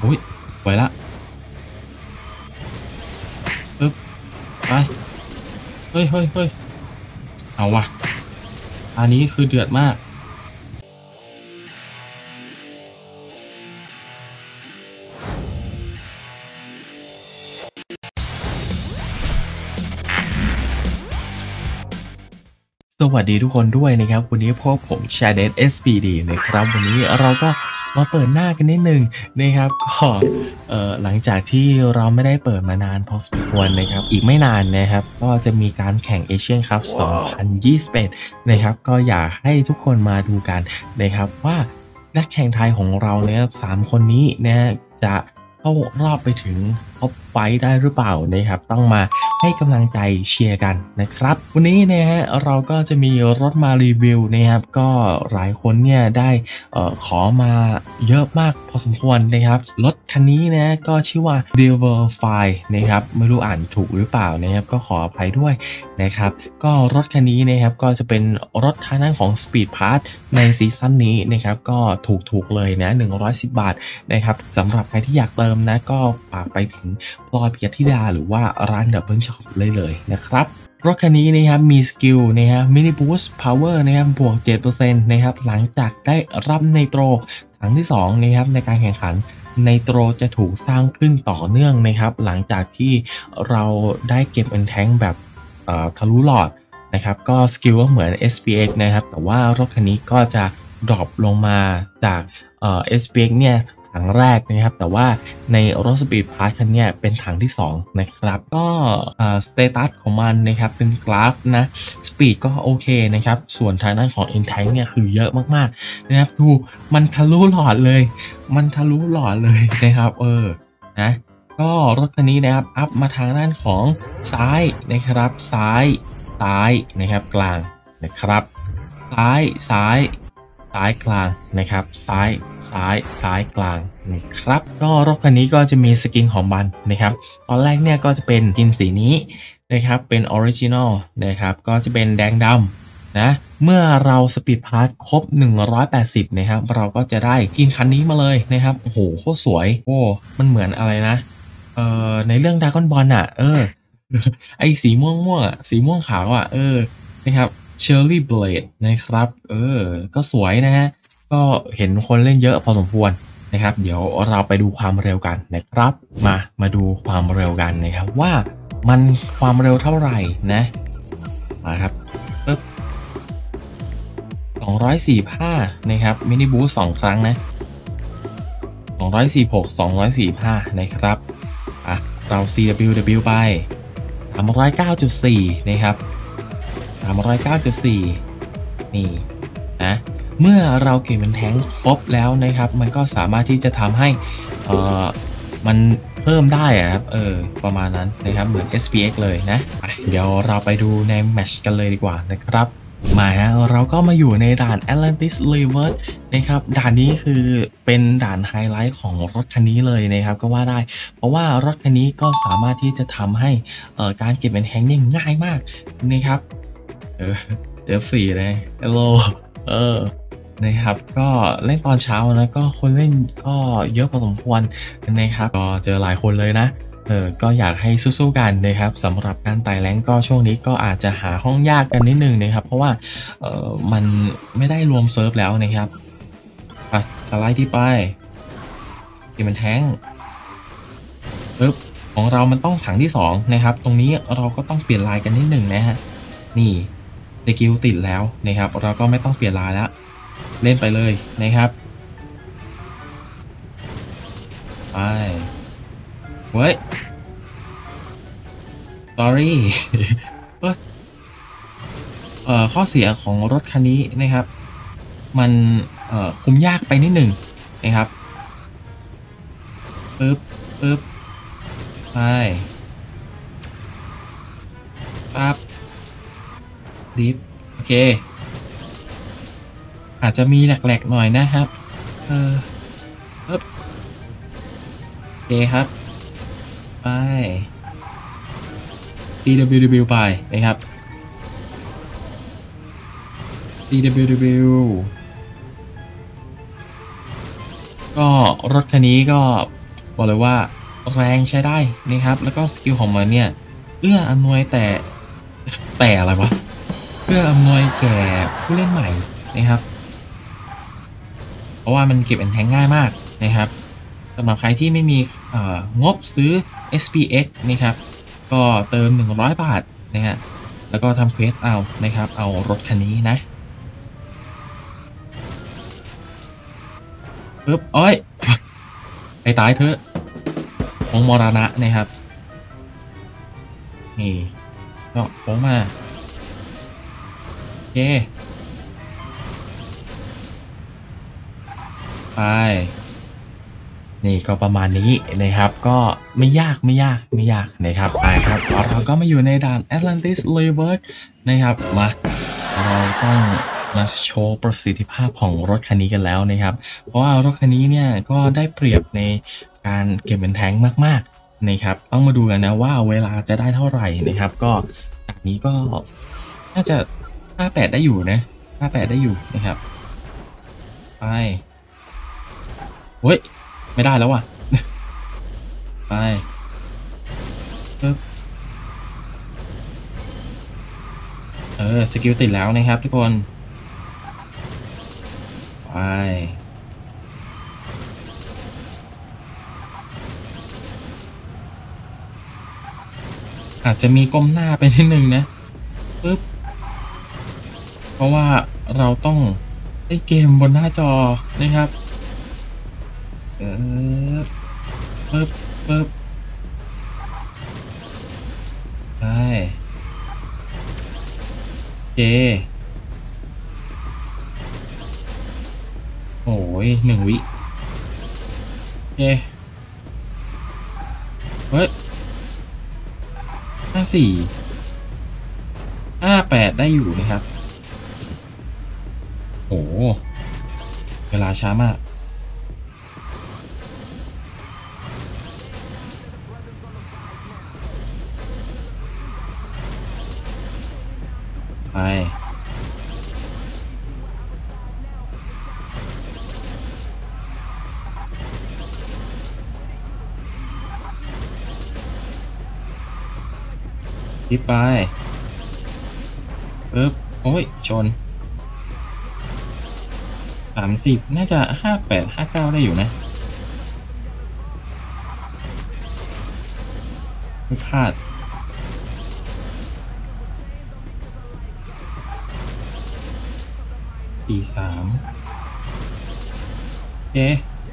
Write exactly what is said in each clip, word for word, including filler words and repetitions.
อุ้ยไวละปึ๊บไปเฮ้ยเฮ้ยเฮ้ยเอาวะอันนี้คือเดือดมากสวัสดีทุกคนด้วยนะครับวันนี้พบผมชาเดส เอส พี ดี นะครับวันนี้เราก็มาเปิดหน้ากันนิดนึงนะครับก็เอ่อหลังจากที่เราไม่ได้เปิดมานานพอสมควรนะครับอีกไม่นานนะครับก็จะมีการแข่งเอเชียนคัพ สองพันยี่สิบเอ็ด นะครับก็อยากให้ทุกคนมาดูกันนะครับว่านักแข่งไทยของเราเนี่ยสามคนนี้นะจะเข้ารอบไปถึงท็อปไฟว์ได้หรือเปล่านะครับต้องมาให้กำลังใจเชียร์กันนะครับวันนี้นะฮะเราก็จะมีรถมารีวิวนะครับก็หลายคนเนี่ยได้เอ่อขอมาเยอะมากพอสมควรนะครับรถคันนี้นะก็ชื่อว่า d e v e r f y นะครับไม่รู้อ่านถูกหรือเปล่านะครับก็ขออภัยด้วยนะครับก็รถคันนี้นะครับก็จะเป็นรถทางด้านของ Speed Pass ในซีซั่นนี้นะครับก็ถูกๆเลยนะหนึ่งร้อยสิบบาทนะครับสำหรับใครที่อยากเติมนะก็ฝากไปถึงพลอยพิยธิดาหรือว่าร้านดับเบิลช็อปเลยเลยนะครับรถคันนี้นะครับมีสกิลนะครับมินิบูสต์พาวเวอร์นะครับบวก เจ็ดเปอร์เซ็นต์ นะครับหลังจากได้รับไนโตรถังที่สองนะครับในการแข่งขันไนโตรจะถูกสร้างขึ้นต่อเนื่องนะครับหลังจากที่เราได้เก็บเป็นแท้งแบบทะลุหลอดนะครับก็สกิลก็เหมือน เอส พี เอ็กซ์ นะครับแต่ว่ารถคันนี้ก็จะดรอปลงมาจากเอ่อ เอส พี เอ็กซ์ เนี่ยถังแรกนะครับแต่ว่าในรถสปีดพาร์ทคันนี้เป็นถังที่สองนะครับก็สเตตัสของมันนะครับเป็นกราฟนะสปีดก็โอเคนะครับส่วนทางด้านของ Intank เนี่ยคือเยอะมากๆนะครับดูมันทะลุหลอดเลยมันทะลุหลอดเลยนะครับเออนะก็รถคันนี้นะครับอัพมาทางด้านของซ้ายนะครับซ้ายซ้ายนะครับกลางนะครับซ้ายซ้ายซ้ายกลางนะครับซ้ายซ้ายซ้ายกลางนะครับก็รถคันนี้ก็จะมีสกินของมันนะครับตอนแรกเนี่ยก็จะเป็นสกินสีนี้นะครับเป็นออริจินอลนะครับก็จะเป็นแดงดำนะเมื่อเราสปีดพาร์ทครบหนึ่งร้อยแปดสิบนะครับเราก็จะได้สกินคันนี้มาเลยนะครับโอ้โหโคตรสวยโอ้มันเหมือนอะไรนะเอ่อในเรื่องดราก้อนบอลอ่ะเออไอสีม่วงม่วงอ่ะสีม่วงขาวอ่ะเออนะครับCherry Blade นะครับเออก็สวยนะฮะก็เห็นคนเล่นเยอะพอสมควรนะครับเดี๋ยวเราไปดูความเร็วกันนะครับมามาดูความเร็วกันนะครับว่ามันความเร็วเท่าไหร่นะมาครับปึ๊บสองร้อยสี่สิบห้านะครับมินิบูสต์สองครั้งนะสองร้อยสี่สิบหก สองร้อยสี่สิบห้านะครับอ่ะเรา ซี ดับเบิลยู ดับเบิลยู ไป สามร้อยเก้าจุดสี่ นะครับสามร้อยเก้าจุดสี่ นี่นะเมื่อเราเก็บเป็นแท้งครบแล้วนะครับมันก็สามารถที่จะทำให้เอ่อมันเพิ่มได้อะครับเออประมาณนั้นนะครับเหมือน เอส พี เอ็กซ์ เลยนะเดี๋ยวเราไปดูในแมตช์กันเลยดีกว่านะครับมาฮะเราก็มาอยู่ในด่าน Atlantis River นะครับด่านนี้คือเป็นด่านไฮไลท์ของรถคันนี้เลยนะครับก็ว่าได้เพราะว่ารถคันนี้ก็สามารถที่จะทำให้เอ่อการเก็บเป็นแท้งเนี่ยง่ายมากนะครับเออเดี๋ยวสี่เลยฮัลโหลเออนะครับก็เล่นตอนเช้านะก็คนเล่นก็เยอะพอสมควรนะครับก็เจอหลายคนเลยนะเออก็อยากให้สู้ๆกันนะครับสำหรับการไต่แรงก็ช่วงนี้ก็อาจจะหาห้องยากกันนิดนึงนะครับเพราะว่าเออมันไม่ได้รวมเซิร์ฟแล้วนะครับไปสไลด์ที่ไปที่มันแท้งปึ๊บของเรามันต้องถังที่สองนะครับตรงนี้เราก็ต้องเปลี่ยนลายกันนิดนึงนะฮะนี่สกิลติดแล้วนะครับเราก็ไม่ต้องเปลี่ยนลายแล้วเล่นไปเลยนะครับไปเว้ย sorry เอ่อข้อเสียของรถคันนี้นะครับมันเอ่อคุมยากไปนิดหนึ่งนะครับปึ๊บปึ๊บไปปั๊บดิฟโอเคอาจจะมีแหลกๆหน่อยนะครับเออปึ๊บโอเคครับไป ซี ดับเบิลยู ดับเบิลยู ไปนะครับ ซี ดับเบิลยู ดับเบิลยู ก็รถคันนี้ก็บอกเลยว่าแรงใช้ได้นะครับแล้วก็สกิลของมันเนี่ยเอื้ออำนวยแต่แต่อะไรวะเอื้ออำนวยแก่ผู้เล่นใหม่นะครับเพราะว่ามันเก็บแอนแทงง่ายมากนะครับสำหรับใครที่ไม่มีงบซื้อ เอส พี เอ็กซ์ นะครับก็เติมหนึ่งร้อยบาทนะฮะแล้วก็ทำเควสเอานะครับเอารถคันนี้นะปึ๊บโอ้ยไปตายเถอะวงมรณะนะครับนี่ก็โค้งมาโอเคไปนี่ก็ประมาณนี้นะครับก็ไม่ยากไม่ยากไม่ยากนะครับไปครับเราก็มาอยู่ในด่าน Atlantis River นะครับมาเราต้องมาโชว์ประสิทธิภาพของรถคันนี้กันแล้วนะครับเพราะว่ารถคันนี้เนี่ยก็ได้เปรียบในการเก็บเป็นแทงมากๆนะครับต้องมาดูกันนะว่าเวลาจะได้เท่าไหร่นะครับก็ด่านนี้ก็น่าจะห้าแปดได้อยู่นะห้าแปดได้อยู่นะครับไปเฮ้ยไม่ได้แล้วว่ะ ไปปึ๊บเออสกิลติดแล้วนะครับทุกคนไปอาจจะมีก้มหน้าไปนิดนึงนะปึ๊บเพราะว่าเราต้องเล่นเกมบนหน้าจอนะครับเออปึ๊บปึ๊บไปเจโอ้ยหนึ่งวิเจเฮ้ยห้าสี่ห้าแปดได้อยู่นะครับโอ้เวลาช้ามากไปทิปไปปึ๊บโอ้ยชนสามสิบน่าจะห้าแปดห้าเก้าได้อยู่นะไม่พลาดสี่สามโอเค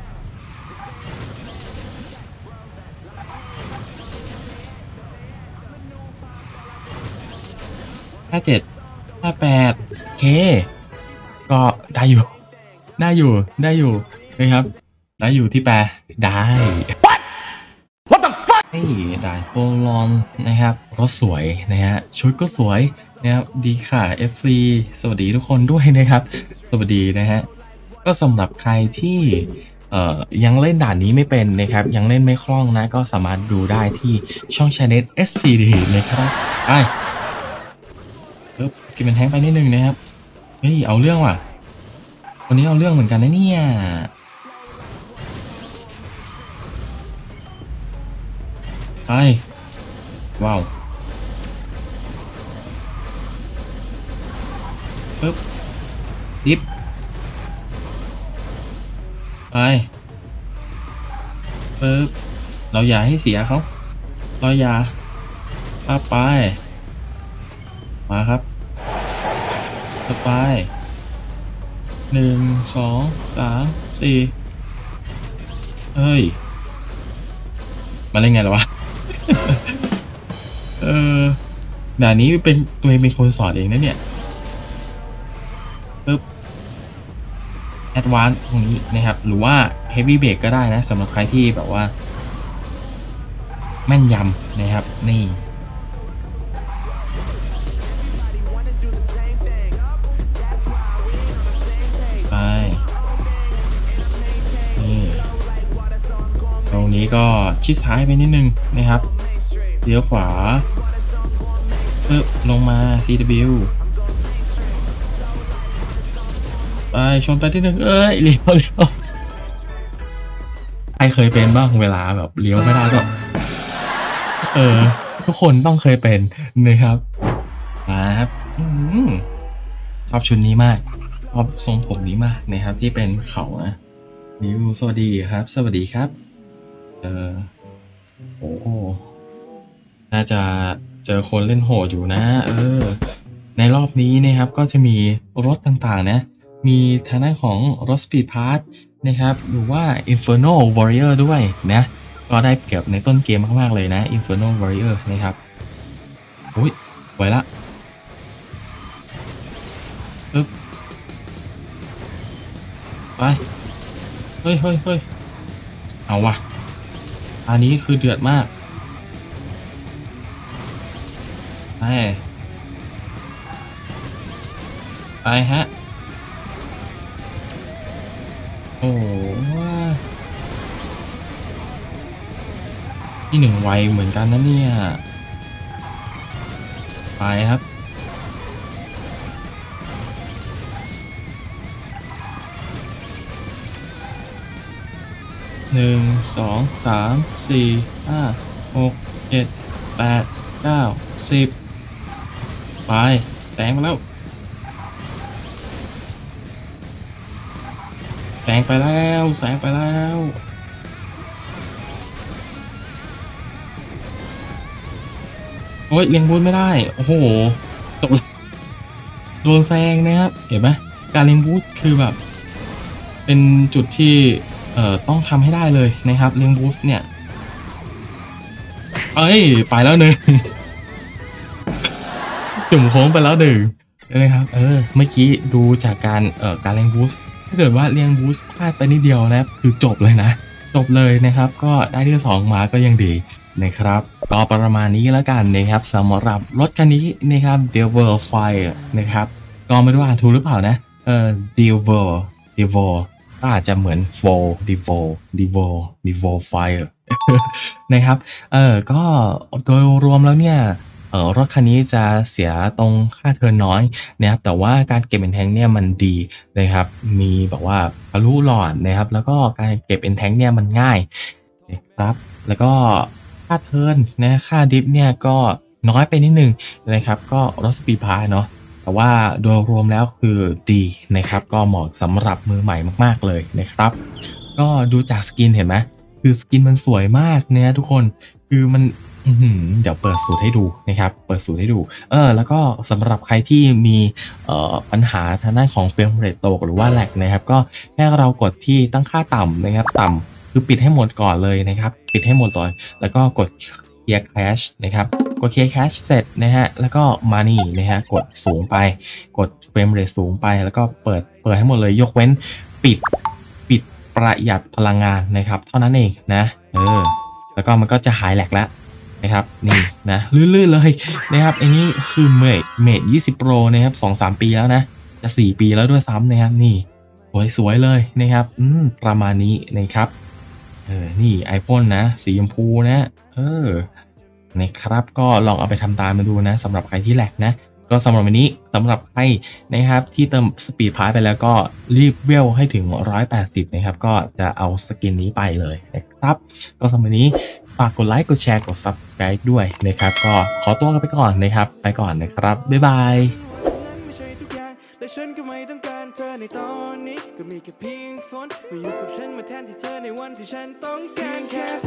ห้าเจ็ดห้าแปดโอเคก็ได้อยู่ได้อยู่ได้อยู่นะครับได้อยู่ที่แปดได้ What the fuck นี่ด่านโปลอนนะครับรถสวยนะฮะชุดก็สวยนะครับดีค่ะ เอฟ ซี สวัสดีทุกคนด้วยนะครับสวัสดีนะฮะก็สำหรับใครที่เอ่อยังเล่นด่านนี้ไม่เป็นนะครับยังเล่นไม่คล่องนะก็สามารถดูได้ที่ช่อง Channel เอส พี ดี นะครับไปปึ๊บกินเป็นแท้งไปนิดนึงนะครับเฮ้ยเอาเรื่องว่ะวันนี้เอาเรื่องเหมือนกันนะเนี่ยไปว้าวปึ๊บดิฟไปปึ๊บเราอย่าให้เสียเขาเราอย่าป้าไปมาครับต่อไปหนึ่งสองสามสี่เฮ้ยมาได้ไงล่ะวะ เออด่านนี้เป็นตัวเองเป็นคนสอนเองนะเนี่ยปึ๊บแอดวานซ์ตรงนี้นะครับหรือว่าเฮฟวี่เบรกก็ได้นะสำหรับใครที่แบบว่าแม่นยำนะครับนี่ไปนี่ตรงนี้ก็ชิดซ้ายไปนิดนึงนะครับเลี้ยวขวาปึ๊บลงมา ซี ดับเบิลยู ไปชนไปที่หนึ่งเอ้ยเลี้ยวเลี้ยวรเคยเป็นบ้างเวลาแบบเลี้ยวไม่ได้ก็เออทุกคนต้องเคยเป็นนะครับครับอืมชอบชุดนี้มากชอบทรงผมนี้มากนะครับที่เป็นเขานะนิวสวัสดีครับสวัสดีครับเออโอ้น่าจะเจอคนเล่นโหดอยู่นะเออในรอบนี้นะครับก็จะมีรถต่างๆนะมีทางด้านของรถ Speed Pass นะครับหรือว่า Inferno Warrior ด้วยนะก็ได้เปรียบในต้นเกมมากๆเลยนะ Inferno Warrior นะครับอุ้ยไวละปึ๊บไปเฮ้ยเฮ้ยเฮ้ยเอาวะอันนี้คือเดือดมากไปไปฮะโอ้โหที่หนึ่งไวเหมือนกันนะเนี่ยไปครับหนึ่งสองสามสี่ห้าหกเจ็ดแปดเก้าสิบไปแซงมาแล้วแซงไปแล้วแซงไปแล้วโอ้ยเลียงบูทไม่ได้โอ้โหตกโดนแซงนะครับเห็นไหมการเลียงบูทคือแบบเป็นจุดที่เอ่อต้องทำให้ได้เลยนะครับเลียงบูทเนี่ยเอ้ยไปแล้วหนึ่ง จุ่มโค้งไปแล้วหนึ่งนะครับเออเมื่อกี้ดูจากการเอ่อการเลี้ยงบูสต์ถ้าเกิดว่าเลี้ยงบูสต์พลาดไปนิดเดียวนะครับคือจบเลยนะจบเลยนะครับก็ได้ที่สองมาก็ยังดีนะครับก็ประมาณนี้แล้วกันนะครับสำหรับรถคันนี้นะครับ Devil Fire นะครับก็ไม่รู้อ่านถูกหรือเปล่านะเอ่อ Devil Devil ก็อาจจะเหมือน Vol Devil Devil Devil Fire นะครับเออก็โดยรวมแล้วเนี่ย เอ่อรถคันนี้จะเสียตรงค่าเทิร์นน้อยนะครับแต่ว่าการเก็บ Entank เนี่ยมันดีนะครับมีแบบว่าทะลุหลอดนะครับแล้วก็การเก็บ Entank เนี่ยมันง่ายนะครับแล้วก็ค่าเทิร์นนะค่าดิฟเนี่ยก็น้อยไปนิดนึงนะครับก็รถ Speed Pass เนาะแต่ว่าโดยรวมแล้วคือดีนะครับก็เหมาะสำหรับมือใหม่มากๆเลยนะครับก็ดูจากสกินเห็นไหมคือสกินมันสวยมากเนี่ยทุกคนคือมัน อือหือเดี๋ยวเปิดสูตรให้ดูนะครับเปิดสูตรให้ดูเออแล้วก็สำหรับใครที่มีเอ่อปัญหาทางด้านของเฟรมเรทตกหรือว่าแลกนะครับก็ให้เรากดที่ตั้งค่าต่ำนะครับต่ำคือปิดให้หมดก่อนเลยนะครับปิดให้หมดเลยแล้วก็กด clear cache นะครับกด clear cache เสร็จนะฮะแล้วก็มานี่นะฮะกดสูงไปกดเฟรมเรทสูงไปแล้วก็เปิดเปิดให้หมดเลยยกเว้นปิดปิดประหยัดพลังงานนะครับเท่านั้นเองนะเออแล้วก็มันก็จะหายแหลกแล้ว นะครับนี่นะลื่นๆเลยนะครับอันนี้คือเมดเมดยี่สิบโปรนะครับสองสามปีแล้วนะจะสี่ปีแล้วด้วยซ้ำนะครับนี่สวยๆเลยนะครับอืมประมาณนี้นะครับเออนี่ไอพ่นนะสีชมพูนะเออนะครับก็ลองเอาไปทำตามมาดูนะสำหรับใครที่แหลกนะก็สำหรับวันนี้สำหรับใครนะครับที่เติมสปีดพาร์ไปแล้วก็รีบเวลให้ถึงหนึ่งร้อยแปดสิบนะครับก็จะเอาสกินนี้ไปเลยนะครับก็สำหรับวันนี้ ฝากกดไลค์กดแชร์กด Subscribe ด้วยนะครับก็ขอตัวกันไปก่อนนะครับไปก่อนนะครับบ๊ายบายและฉันก็ไม่ต้องการเธอในตอนนี้ก็มีแค่เพียงฝนมาอยู่กับฉันมาแทนที่เธอในวันที่ฉันต้องการแค่